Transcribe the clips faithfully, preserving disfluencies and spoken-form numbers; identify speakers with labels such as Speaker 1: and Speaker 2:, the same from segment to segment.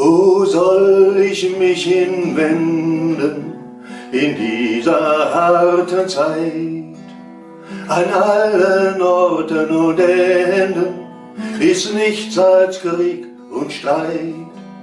Speaker 1: Wo soll ich mich hinwenden in dieser harten Zeit? An allen Orten und Enden ist nichts als Krieg und Streit.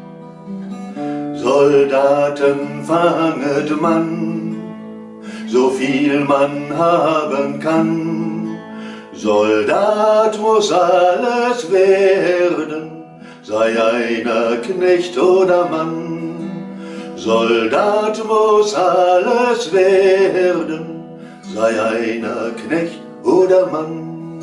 Speaker 1: Soldaten fanget man, so viel man haben kann. Soldat muss alles werden, sei einer Knecht oder Mann. Soldat muss alles werden, sei einer Knecht oder Mann.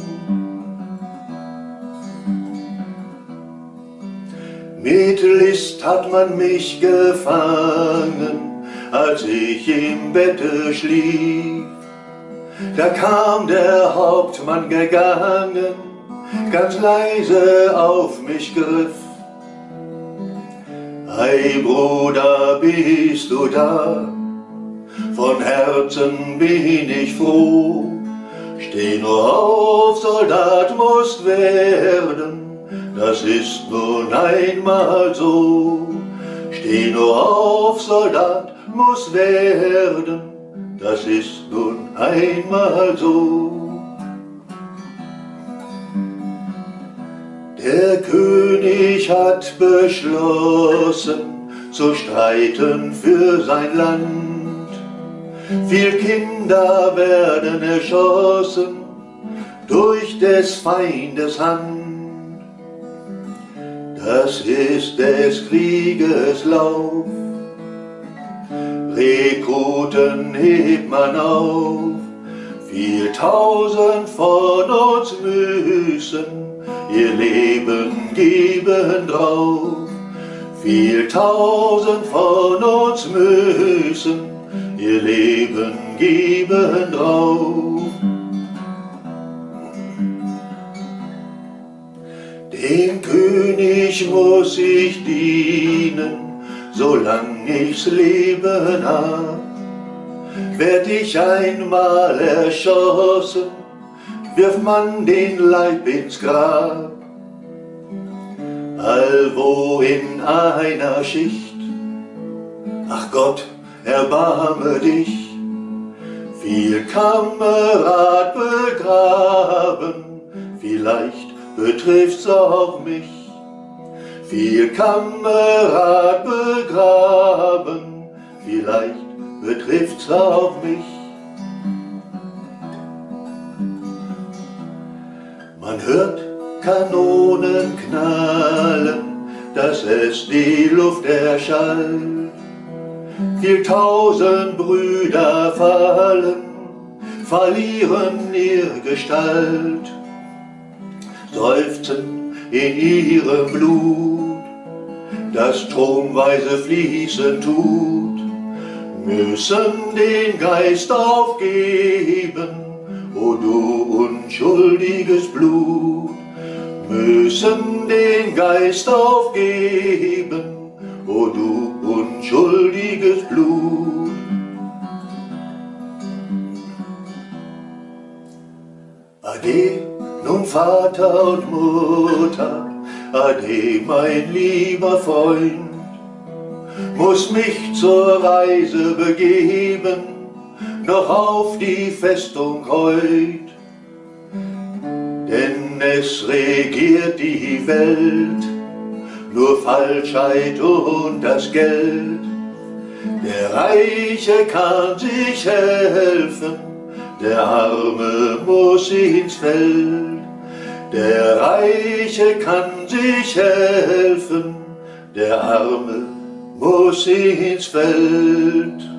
Speaker 1: Mit List hat man mich gefangen, als ich im Bette schlief. Da kam der Hauptmann gegangen, ganz leise auf mich griff. Hey Bruder, bist du da? Von Herzen bin ich froh. Steh nur auf, Soldat musst werden, das ist nun einmal so. Steh nur auf, Soldat musst werden, das ist nun einmal so. Der König hat beschlossen, zu streiten für sein Land. Viel Kinder werden erschossen durch des Feindes Hand. Das ist des Krieges Lauf, Rekruten hebt man auf. Viel Tausend von uns müssen ihr Leben geben drauf. Viel Tausend von uns müssen ihr Leben geben drauf. Dem König muss ich dienen, solang ich's Leben hab. Werd ich einmal erschossen, wirft man den Leib ins Grab. Allwo in einer Schicht, ach Gott, erbarme dich, viel Kamerad begraben, vielleicht betrifft's auch mich. Viel Kamerad begraben, vielleicht betrifft's auch mich. Man hört Kanonen knallen, dass es die Luft erschallt. Viel tausend Brüder fallen, verlieren ihre Gestalt, seufzen in ihrem Blut, das stromweise fließen tut, müssen den Geist aufgeben, o du unschuldiges Blut, müssen den Geist aufgeben, o du unschuldiges Blut. Ade, nun Vater und Mutter, ade mein lieber Freund, muss mich zur Reise begeben, noch auf die Festung heut. Denn es regiert die Welt nur Falschheit und das Geld. Der Reiche kann sich helfen, der Arme muss ins Feld. Der Reiche kann sich helfen, der Arme muss ins Feld.